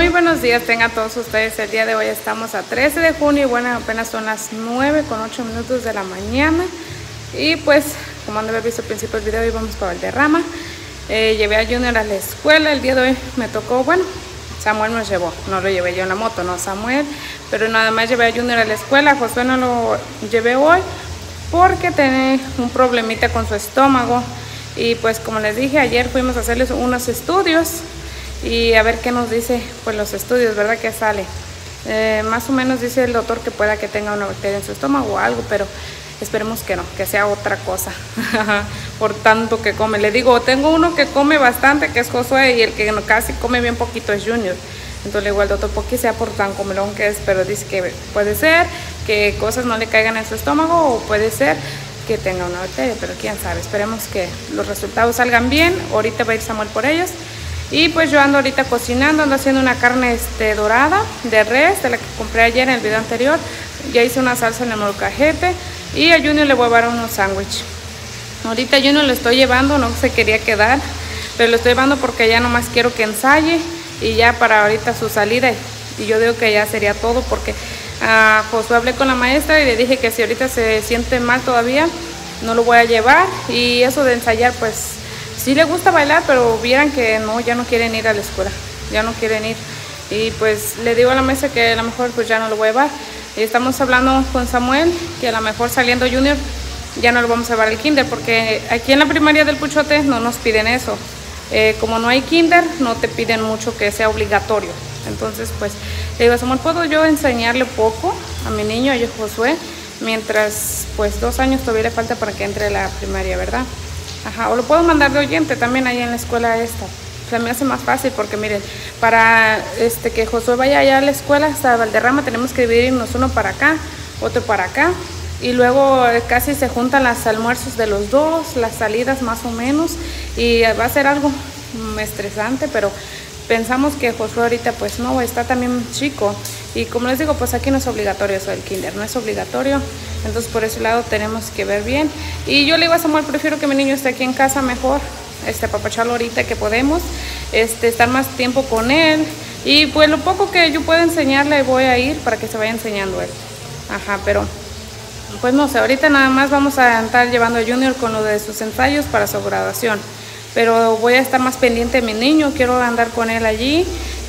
Muy buenos días tengan todos ustedes. El día de hoy estamos a 13 de junio y bueno, apenas son las 9:08 de la mañana. Y pues, como han de haber visto al principio del video, hoy vamos para Valderrama. Llevé a Junior a la escuela. El día de hoy me tocó, bueno, Samuel nos llevó, no lo llevé yo en la moto, no Samuel, pero nada más llevé a Junior a la escuela. Josué no lo llevé hoy porque tiene un problemita con su estómago. Y pues como les dije, ayer fuimos a hacerles unos estudios y a ver qué nos dice pues los estudios, ¿verdad? Que sale. Más o menos dice el doctor que pueda que tenga una bacteria en su estómago o algo, pero esperemos que no, que sea otra cosa por tanto que come. Le digo, tengo uno que come bastante, que es Josué, y el que casi come bien poquito es Junior. Entonces le digo al doctor, ¿por qué sea por tan comelón que es? Pero dice que puede ser que cosas no le caigan en su estómago o puede ser que tenga una bacteria, pero quién sabe. Esperemos que los resultados salgan bien. Ahorita va a ir Samuel por ellos. Y pues yo ando ahorita cocinando, ando haciendo una carne dorada de res, de la que compré ayer en el video anterior. Ya hice una salsa en el molcajete y a Junior le voy a dar unos sándwiches. Ahorita a Junior lo estoy llevando, no se quería quedar, pero lo estoy llevando porque ya nomás quiero que ensaye y ya para ahorita su salida. Y yo digo que ya sería todo porque a Josué hablé con la maestra y le dije que si ahorita se siente mal todavía, no lo voy a llevar. Y eso de ensayar, pues sí le gusta bailar, pero vieran que no, ya no quieren ir a la escuela, ya no quieren ir. Y pues le digo a la maestra que a lo mejor pues ya no lo voy a llevar. Y estamos hablando con Samuel que a lo mejor saliendo Junior ya no lo vamos a llevar al kinder, porque aquí en la primaria del Puchote no nos piden eso. Como no hay kinder, no te piden mucho que sea obligatorio. Entonces pues le digo a Samuel, ¿puedo yo enseñarle poco a mi niño, a Josué? Mientras pues 2 años todavía le falta para que entre a la primaria, ¿verdad? Ajá, o lo puedo mandar de oyente también ahí en la escuela esta. O sea, me hace más fácil porque miren, para que Josué vaya allá a la escuela hasta Valderrama tenemos que dividirnos, uno para acá, otro para acá. Y luego casi se juntan los almuerzos de los dos, las salidas más o menos. Y va a ser algo estresante, pero pensamos que Josué ahorita pues no, está también chico. Y como les digo, pues aquí no es obligatorio eso del kinder, no es obligatorio. Entonces por ese lado tenemos que ver bien. Y yo le digo a Samuel, prefiero que mi niño esté aquí en casa mejor, apapacharlo ahorita que podemos, estar más tiempo con él. Y pues lo poco que yo pueda enseñarle voy a ir para que se vaya enseñando él. Ajá, pero pues no sé, ahorita nada más vamos a estar llevando a Junior con lo de sus ensayos para su graduación. Pero voy a estar más pendiente de mi niño, quiero andar con él allí.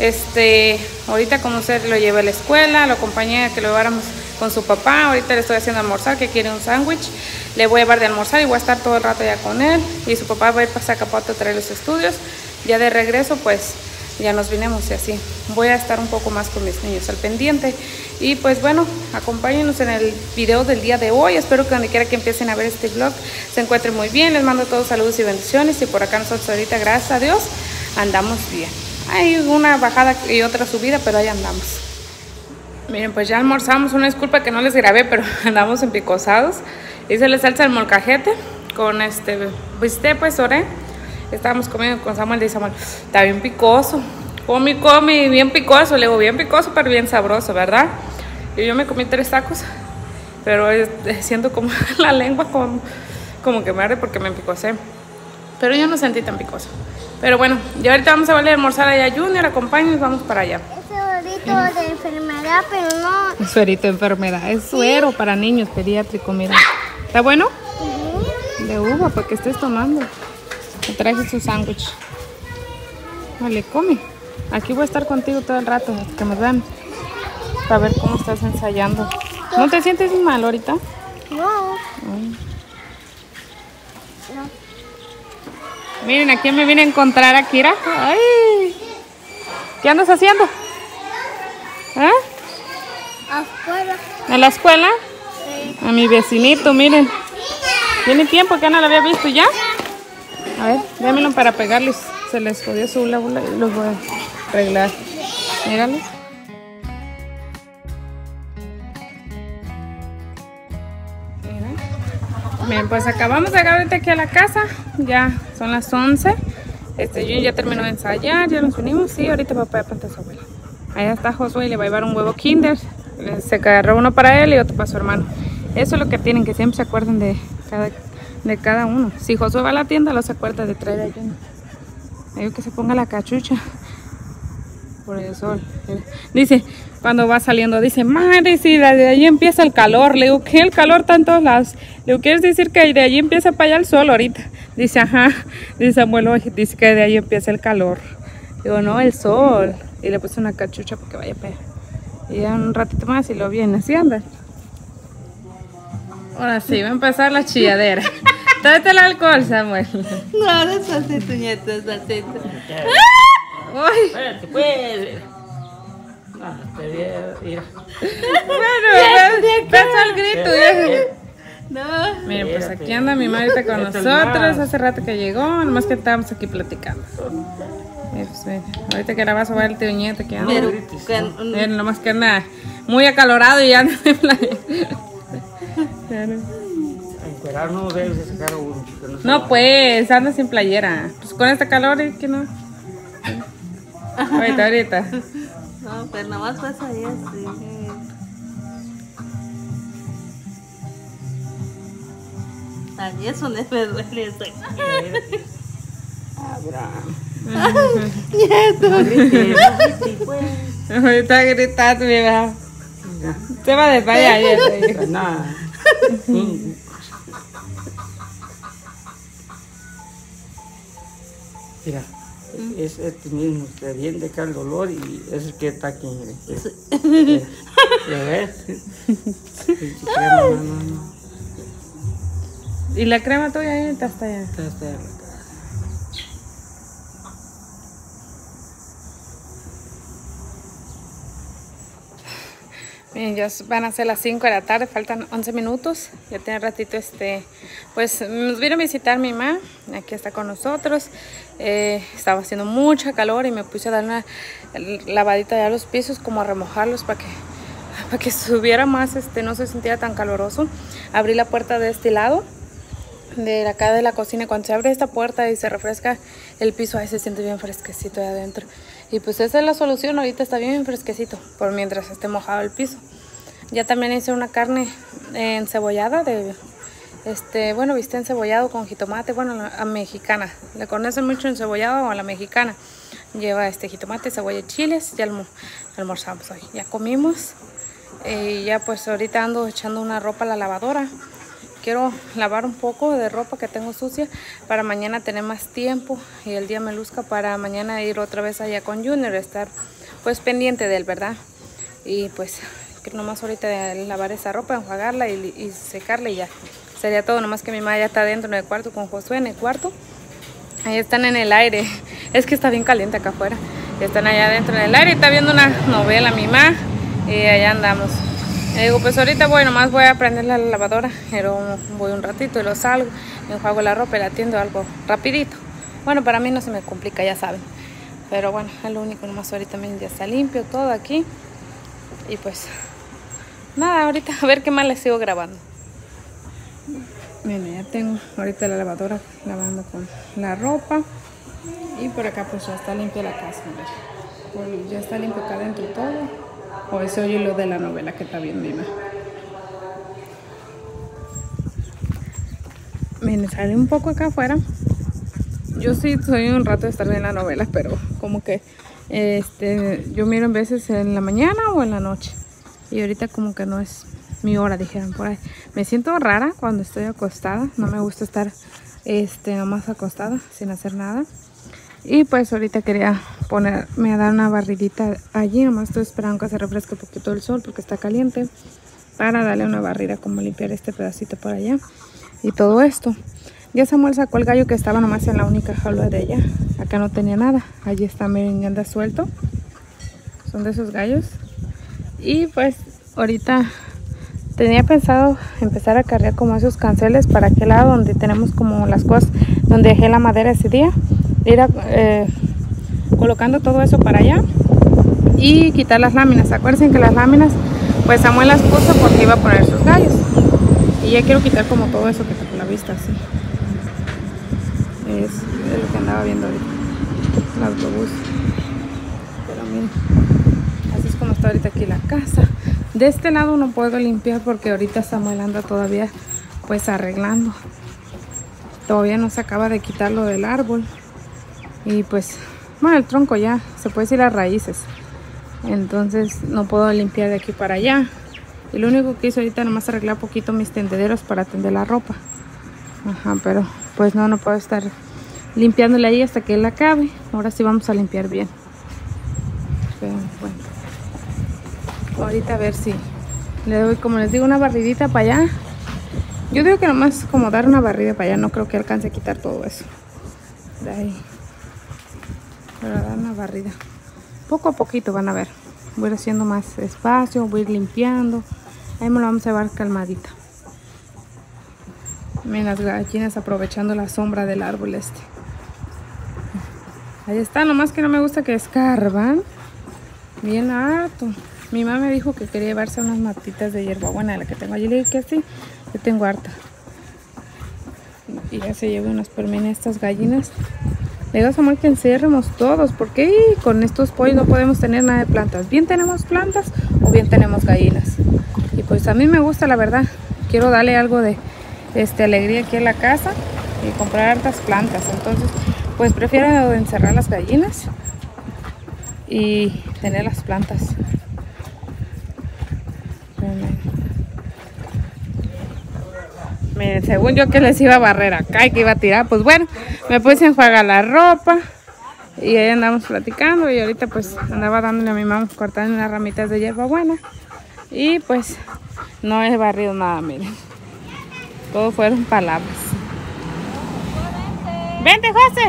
Ahorita como usted lo llevé a la escuela, lo acompañé a que lo lleváramos con su papá. Ahorita le estoy haciendo almorzar, que quiere un sándwich. Le voy a llevar de almorzar y voy a estar todo el rato ya con él. Y su papá va a ir para Zacapuato a traer los estudios. Ya de regreso pues ya nos vinimos y así. Voy a estar un poco más con mis niños al pendiente. Y pues bueno, acompáñenos en el video del día de hoy. Espero que donde quiera que empiecen a ver este vlog se encuentren muy bien. Les mando todos saludos y bendiciones. Y por acá nosotros ahorita, gracias a Dios, andamos bien. Hay una bajada y otra subida, pero ahí andamos. Miren, pues ya almorzamos. Una disculpa que no les grabé, pero andamos empicosados. Hice la salsa del molcajete con bistec, pues oré. Estábamos comiendo con Samuel, dice Samuel, está bien picoso. Come, bien picoso. Le digo, bien picoso, pero bien sabroso, ¿verdad? Y yo me comí 3 tacos, pero siento como la lengua como que me arde porque me empicosé. Pero yo no sentí tan picoso. Pero bueno, ya ahorita vamos a volver a almorzar allá. Junior, acompáñenos, vamos para allá. Es suerito de enfermedad, pero no... Es suerito de enfermedad, es suero para niños, pediátrico, mira. ¿Está bueno? De uva, para que estés tomando. Me traje su sándwich. Vale, come. Aquí voy a estar contigo todo el rato, que me vean, para ver cómo estás ensayando. ¿No te sientes mal ahorita? No. No. Miren, aquí me vine a encontrar a Kira. Ay. ¿Qué andas haciendo? ¿Eh? Afuera. ¿En la escuela? Sí. A mi vecinito, miren. Tiene tiempo que no lo había visto ya. A ver, démelo para pegarles. Se les jodió su hula hula y los voy a arreglar. Míralo. Bien, pues acabamos de llegar ahorita aquí a la casa. Ya son las 11. Yo ya terminó de ensayar, ya nos unimos. Sí, ahorita papá ya planta a su abuela. Allá está Josué y le va a llevar un huevo Kinder. Se agarró uno para él y otro para su hermano. Eso es lo que tienen, que siempre se acuerden de cada uno. Si Josué va a la tienda, los acuerda de traer a Junior. Digo que se ponga la cachucha. por el sol. Dice, cuando va saliendo, dice, madre, si de allí empieza el calor. Le digo, ¿qué? El calor está en todos lados. Le digo, ¿quieres decir que de allí empieza para allá el sol ahorita? Dice, ajá. Dice, abuelo, dice que de allí empieza el calor. Digo, no, el sol. Y le puse una cachucha para que vaya para allá. Y ya un ratito más y lo viene, ¿sí anda? Ahora sí, va a empezar la chilladera. Tráete el alcohol, Samuel. No, despacito, nieto, despacito. Uy. Espérate, pues. No, te voy a ir. Bueno, empezó el grito. No. Miren, pues aquí anda mi madre con nosotros. Hace rato que llegó, nomás que estábamos aquí platicando. Pues, miren, ahorita que la vas a ver el tío nieto que anda. Pero, Miren, nomás que anda muy acalorado y anda en playa. Encuerar no debes de sacar uno. No, pues, anda sin playera. Pues con este calor, ¿y que no? Ahorita. no, pero nomás pasa ahí así. Ay, eso le me duele eso. Nieto. No grites, pues. Ahorita gritando, mira. Se va a desmayar. Nada. Mira, es este mismo, se viene de acá el dolor y es el que está aquí. ¿Ya ves? No. ¿Y la crema tuya ahí está hasta allá? Está acá. Miren, ya van a ser las 5 de la tarde, faltan 11 minutos. Ya tiene ratito, pues nos vino a visitar mi mamá, aquí está con nosotros. Estaba haciendo mucha calor y me puse a dar una lavadita ya a los pisos, como a remojarlos para que subiera más, no se sintiera tan caloroso. Abrí la puerta de este lado, de acá de la cocina. Cuando se abre esta puerta y se refresca el piso, ahí se siente bien fresquecito ahí adentro. Y pues esa es la solución, ahorita está bien fresquecito, por mientras esté mojado el piso. Ya también hice una carne encebollada bueno, viste encebollado con jitomate, bueno, la mexicana. Le conocen mucho encebollado o a la mexicana. Lleva jitomate, cebolla y chiles. Ya almorzamos hoy, ya comimos. Y ya pues ahorita ando echando una ropa a la lavadora. Quiero lavar un poco de ropa que tengo sucia para mañana tener más tiempo y el día me luzca para mañana ir otra vez allá con Junior, estar pues pendiente de él, ¿verdad? Y pues quiero nomás ahorita de lavar esa ropa, enjuagarla y secarla y ya. Sería todo, nomás que mi mamá ya está dentro del cuarto con Josué en el cuarto. Ahí están en el aire, es que está bien caliente acá afuera. Ya están allá adentro en el aire, está viendo una novela mi mamá y allá andamos. Le digo, pues ahorita nomás voy a prender la lavadora, pero voy un ratito y lo salgo, enjuago la ropa y la atiendo algo rapidito. Bueno, para mí no se me complica, ya saben. Pero bueno, es lo único, nomás ahorita ya está limpio todo aquí. Y pues, nada, ahorita a ver qué más les sigo grabando. Miren, ya tengo ahorita la lavadora lavando con la ropa. Y por acá pues ya está limpia la casa. Ya está limpio acá adentro todo. O eso oye lo de la novela que está bien viva. Miren, sale un poco acá afuera. Yo sí soy un rato de estar en la novela, pero como que yo miro en veces en la mañana o en la noche. Y ahorita como que no es mi hora, dijeron por ahí. Me siento rara cuando estoy acostada. No me gusta estar nomás acostada sin hacer nada. Y pues ahorita quería ponerme a dar una barridita allí. Nomás estoy esperando que se refresque un poquito el sol porque está caliente. Para darle una barrida, como limpiar este pedacito por allá. Y todo esto. Ya Samuel sacó el gallo que estaba nomás en la única jaula de ella. Acá no tenía nada. Allí está, miren, ya anda suelto. Son de esos gallos. Y pues ahorita tenía pensado empezar a cargar como esos canceles para aquel lado donde tenemos como las cosas, donde dejé la madera ese día. Ir colocando todo eso para allá y quitar las láminas. Acuérdense que las láminas pues Samuel las puso porque iba a poner sus gallos y ya quiero quitar como todo eso que tapó la vista así. Es lo que andaba viendo ahorita, el autobús. Pero miren, así es como está ahorita aquí la casa. De este lado no puedo limpiar porque ahorita Samuel anda todavía pues arreglando. Todavía no se acaba de quitar lo del árbol. Y pues Bueno, el tronco ya, se puede decir las raíces. Entonces no puedo limpiar de aquí para allá. Y lo único que hice ahorita nomás arreglar poquito mis tendederos para tender la ropa. Ajá, pero pues no puedo estar limpiándole ahí hasta que él acabe. Ahora sí vamos a limpiar bien. Pero bueno, ahorita a ver si le doy, como les digo, una barridita para allá. Yo digo que nomás como dar una barrida para allá, no creo que alcance a quitar todo eso de ahí. Pero dar una barrida. Poco a poquito van a ver. Voy a ir haciendo más espacio, voy a ir limpiando. Ahí me lo vamos a llevar calmadita. Miren las gallinas aprovechando la sombra del árbol este. Ahí está, nomás que no me gusta que escarban. Bien harto. Mi mamá me dijo que quería llevarse unas matitas de hierbabuena de la que tengo allí. Le dije que sí, yo tengo harta. Y ya se llevó unas, pero miren estas gallinas. Le digo a Samuel que encerremos todos, porque con estos pollos no podemos tener nada de plantas. Bien tenemos plantas o bien tenemos gallinas. Y pues a mí me gusta, la verdad. Quiero darle algo de alegría aquí en la casa y comprar hartas plantas. Entonces pues prefiero encerrar las gallinas y tener las plantas. Miren, según yo que les iba a barrer acá y que iba a tirar, pues bueno, me puse a enjuagar la ropa y ahí andamos platicando. Y ahorita pues andaba dándole a mi mamá, cortando unas ramitas de hierbabuena. Y pues no he barrido nada, miren. Todo fueron palabras. Vente, José.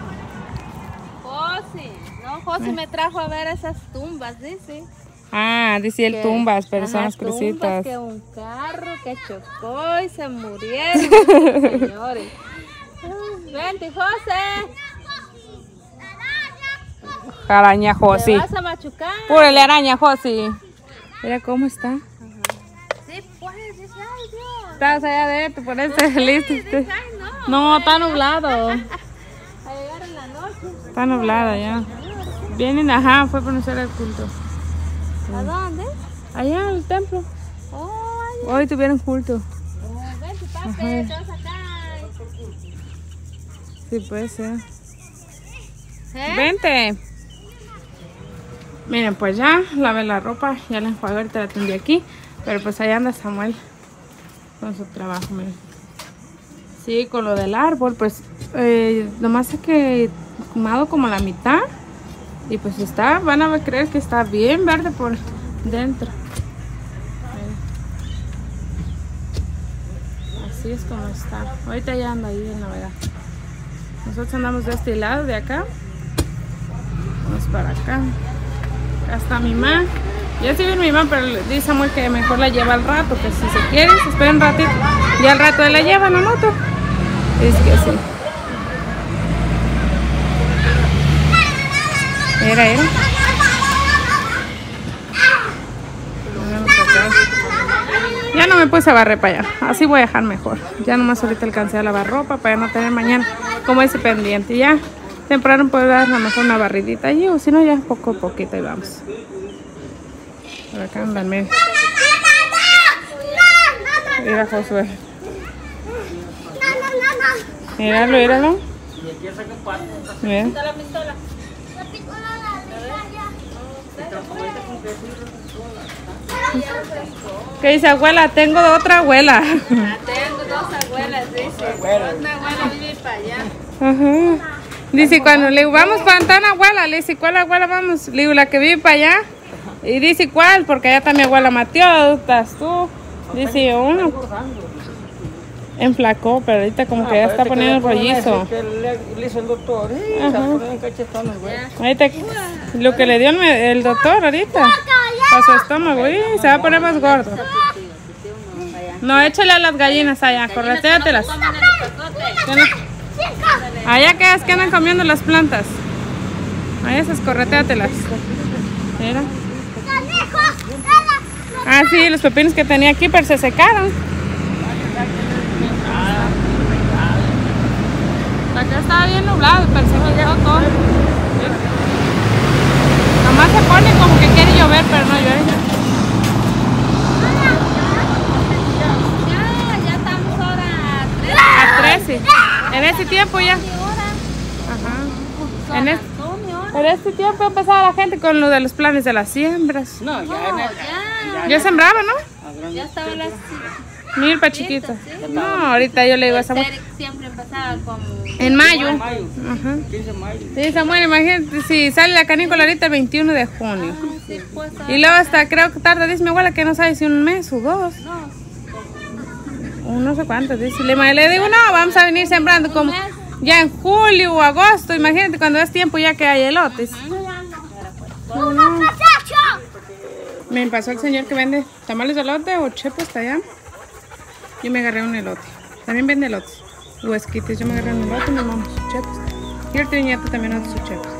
José, no, José me trajo a ver esas tumbas, dice. Ah, dice el tumbas, pero son las crucitas. Que un carro que chocó y se murieron, señores. Vente, José. Araña, José. ¿Te vas a machucar? Púrele araña, José. Mira cómo está. Sí, pues, dice, ay, Dios. Estás allá adentro, por eso listo. Dice, ay, No, está nublado. A llegar en la noche. Está nublado ya. Vienen, ajá, fue para hacer el culto. ¿A dónde? Allá en el templo. Oh, Hoy tuvieron culto. vente, papi, te vas acá. Sí, puede ser. Vente. Miren, pues ya lavé la ropa, ya la enjuagué, ahorita la tendí aquí. Pero pues allá anda Samuel con su trabajo, miren. Sí, con lo del árbol, pues nomás he quemado como la mitad. Y pues está, van a creer que está bien verde por dentro. Miren. Así es como está. Ahorita ya anda ahí en la verdad. Nosotros andamos de este lado, de acá. Vamos para acá. Acá está mi mamá. Ya sí viene mi mamá, pero dice Samuel que mejor la lleva al rato. Que si se quiere, se espera un ratito. Y al rato él la lleva en la moto. Es que sí. Era. Ya no me puse a barrer para allá. Así voy a dejar mejor. Ya nomás ahorita alcancé a lavar ropa para no tener mañana como ese pendiente. Ya temprano puedo dar a lo mejor una barridita allí, o si no ya poco a poquito y vamos. Por acá andan, miren. Mira Josué. Míralo. Mira. ¿Qué dice abuela? Tengo otra abuela. Tengo dos abuelas, dice. Una abuela vive para allá. Ajá. Dice, cuando le digo, vamos para Antana, abuela, le dice, ¿cuál abuela vamos? Le digo, la que vive para allá. Y dice, ¿cuál? Porque allá está mi abuela Mateo, estás tú. Dice, uno. Enflacó, pero ahorita como que ya está poniendo el rollizo. Le hizo el doctor, se pone un cachetón, güey. Ahorita, lo que le dio el doctor ahorita, a su estómago, y se va a poner más gordo. No, échale a las gallinas allá, corretéatelas. Allá que es que andan comiendo las plantas. Allá esas, corretéatelas. Mira. Ah, sí, los pepinos que tenía aquí, pero se secaron. Acá estaba bien nublado, pero se me quedó todo. Nomás se pone como que quiere llover, pero no llueve. Ya estamos ahora A 13. En ese tiempo ya. Ajá. En las 1:08. Pero este tiempo empezaba la gente con lo de los planes de las siembras. No, Ya sembraba, ¿no? Ya estaban las Milpa chiquita. No, ahorita yo le digo a Samuel. siempre empezaba como En mayo. mayo, Ajá. 15 de mayo. Sí, Samuel, imagínate si sale la canícula ahorita el 21 de junio. sí, pues, Y luego hasta creo que tarda, dice mi abuela, que no sabe si un mes o dos. O no sé cuánto, dice. Le digo, no, vamos a venir sembrando como ya en julio o agosto. Imagínate cuando es tiempo ya que hay elotes. Me pasó el señor que vende tamales de elote o chepos hasta allá. Yo me agarré un elote. También vende elotes. O esquites. Yo me agarré un elote y mi mamá sus chepos. Y el nieto también hace sus chepos.